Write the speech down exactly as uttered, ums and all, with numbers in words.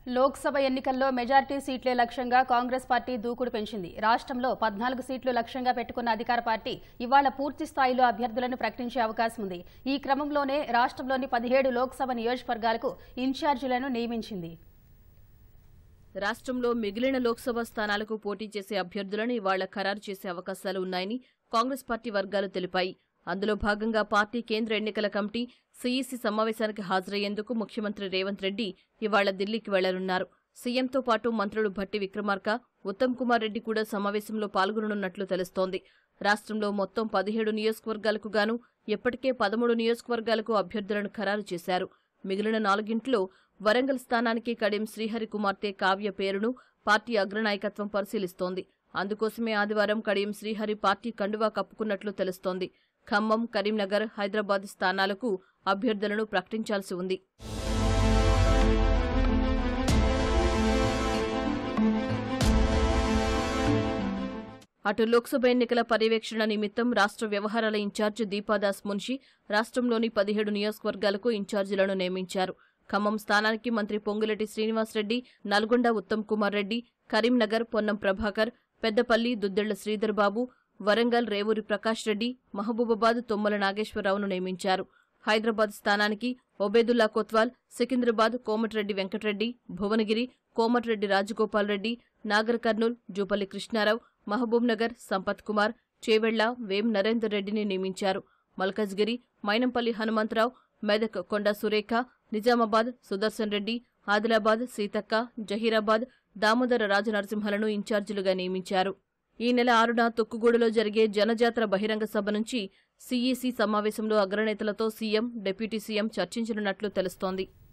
లోక్సభ ఎన్నికల్లో మెజారిటీ సీట్లే లక్ష్యంగా కాంగ్రెస్ పార్టీ దూకుడు పెంచింది. రాష్ట్రంలో పద్నాలుగు సీట్లు లక్ష్యంగా పెట్టుకున్న అధికార పార్టీ ఇవాళ పూర్తి స్థాయిలో అభ్యర్థులను ప్రకటించే అవకాశం ఉంది. ఈ క్రమంలోనే రాష్ట్రంలోని పదిహేడు లోక్సభ నియోజకవర్గాలకు ఇన్ఛార్జీలను నియమించింది. రాష్ట్రంలో మిగిలిన లోక్సభ స్థానాలకు పోటీ చేసే అభ్యర్థులను ఇవాళ ఖరారు చేసే అవకాశాలు ఉన్నాయని కాంగ్రెస్ పార్టీ వర్గాలు తెలిపాయి. అందులో భాగంగా పార్టీ కేంద్ర ఎన్నికల కమిటీ సీఈసీ సమావేశానికి హాజరయ్యేందుకు ముఖ్యమంత్రి రేవంత్ రెడ్డి ఇవాళ ఢిల్లీకి వెళ్లనున్నారు. సీఎంతో పాటు మంత్రులు భట్టి విక్రమార్క, ఉత్తమ్ కుమార్ రెడ్డి కూడా సమావేశంలో పాల్గొననున్నట్లు తెలుస్తోంది. రాష్ట్రంలో మొత్తం పదిహేడు నియోజకవర్గాలకు గాను ఇప్పటికే పదమూడు నియోజకవర్గాలకు అభ్యర్థులను ఖరారు చేశారు. మిగిలిన నాలుగింట్లో వరంగల్ స్థానానికి కడియం శ్రీహరి కుమార్తె కావ్య పేరును పార్టీ అగ్రనాయకత్వం పరిశీలిస్తోంది. అందుకోసమే ఆదివారం కడియం శ్రీహరి పార్టీ కండువా కప్పుకున్నట్లు తెలుస్తోంది. ఖమ్మం, కరీంనగర్, హైదరాబాద్ స్థానాలకు అభ్యర్థులను ప్రకటించాల్సి ఉంది. అటు లోక్సభ ఎన్నికల పర్యవేక్షణ నిమిత్తం రాష్ట్ర వ్యవహారాల ఇన్ఛార్జి దీపాదాస్ మున్షి రాష్ట్రంలోని పదిహేడు నియోజకవర్గాలకు ఇన్ఛార్జీలను నియమించారు. ఖమ్మం స్థానానికి మంత్రి పొంగులేటి శ్రీనివాసరెడ్డి, నల్గొండ ఉత్తమ్ కుమార్ రెడ్డి, కరీంనగర్ పొన్నం ప్రభాకర్, పెద్దపల్లి దుద్దెళ్ల శ్రీధర్ బాబు, వరంగల్ రేవూరి ప్రకాష్ రెడ్డి, మహబూబాబాద్ తుమ్మల నాగేశ్వరరావును నియమించారు. హైదరాబాద్ స్థానానికి ఒబేదుల్లా కొత్వాల్, సికింద్రాబాద్ కోమటిరెడ్డి వెంకటరెడ్డి, భువనగిరి కోమటిరెడ్డి రాజగోపాల్ రెడ్డి, నాగర్ కర్నూల్ జూపల్లి కృష్ణారావు, మహబూబ్నగర్ సంపత్ కుమార్, చేవెళ్ల వేం నరేందర్ రెడ్డిని నియమించారు. మల్కజ్గిరి మైనంపల్లి హనుమంతరావు, మెదక్ కొండ సురేఖ, నిజామాబాద్ సుదర్శన్ రెడ్డి, ఆదిలాబాద్ సీతక్క, జహీరాబాద్ దామోదర రాజనరసింహలను ఇన్ఛార్జీలుగా నియమించారు. ఈ నెల ఆరున తుక్కుగూడలో జరిగే జనజాతర బహిరంగ సభ నుంచి సీఈసీ సమావేశంలో అగ్రనేతలతో సీఎం, డిప్యూటీ సీఎం చర్చించనున్నట్లు తెలుస్తోంది.